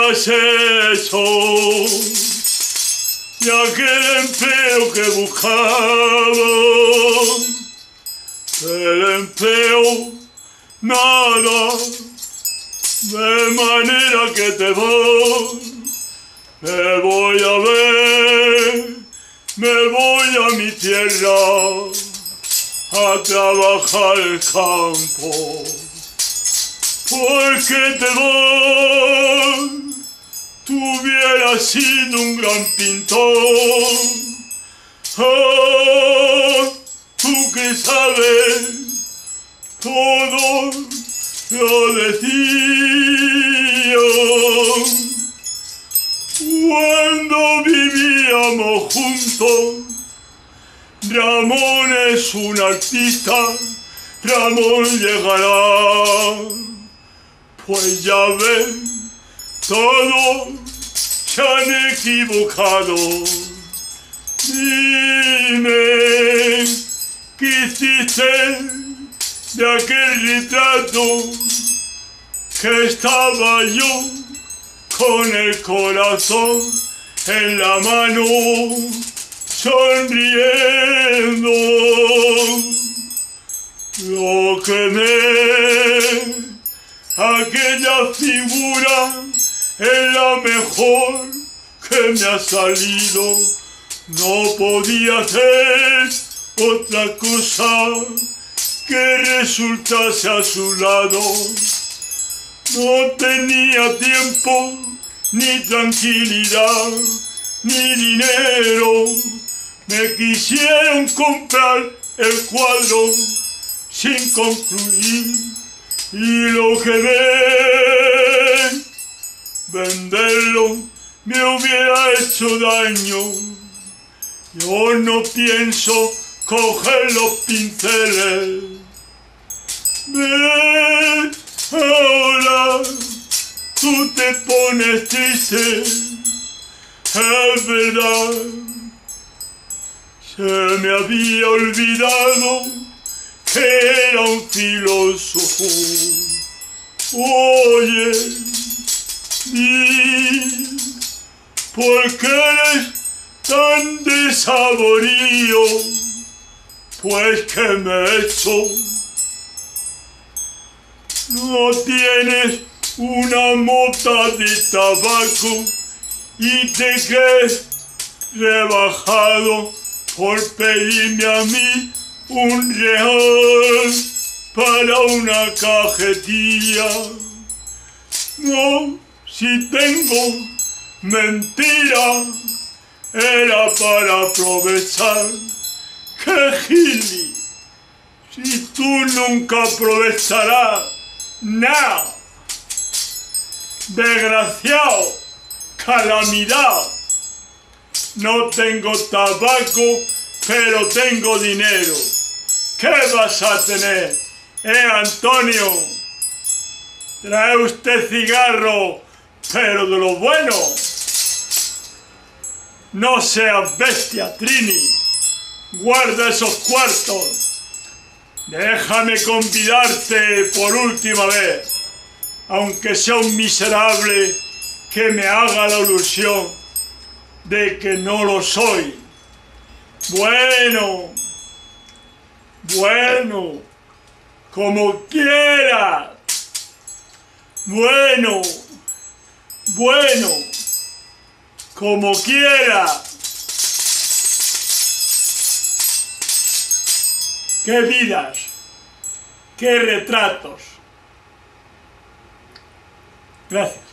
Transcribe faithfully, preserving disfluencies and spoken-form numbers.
digas eso, y aquel empleo que buscaba, el empleo nada, de manera que te voy, me voy a ver, me voy a mi tierra a trabajar el campo, porque te voy, tú hubieras sido un gran pintor, oh, tú que sabes todo lo de ti, oh, cuando vivíamos juntos. Ramón es un artista, Ramón llegará, pues ya ven, todos se han equivocado. Dime, ¿qué hiciste de aquel retrato que estaba yo con el corazón en la mano, sonriendo? Lo quemé, aquella figura es la mejor que me ha salido. No podía hacer otra cosa que resultase a su lado. No tenía tiempo, ni tranquilidad, ni dinero. Me quisieron comprar el cuadro sin concluir, y lo que ven, venderlo me hubiera hecho daño. Yo no pienso coger los pinceles. Ven, ahora tú te pones triste, es verdad. Se me había olvidado que era un filósofo. Oye, di, ¿por qué eres tan desaborío? Pues que me he hecho. No tienes una mota de tabaco y te crees rebajado por pedirme a mí un real para una cajetilla. No, si tengo mentira, era para aprovechar. ¡Qué gili! Si tú nunca aprovecharás nada. Desgraciado, calamidad. No tengo tabaco, pero tengo dinero. ¿Qué vas a tener? ¿Eh, Antonio? Trae usted cigarro, pero de lo bueno. No seas bestia, Trini. Guarda esos cuartos. Déjame convidarte por última vez, aunque sea un miserable que me haga la ilusión de que no lo soy. Bueno, bueno, como quieras. Bueno, bueno, como quieras. ¡Qué vidas! ¡Qué retratos! Gracias.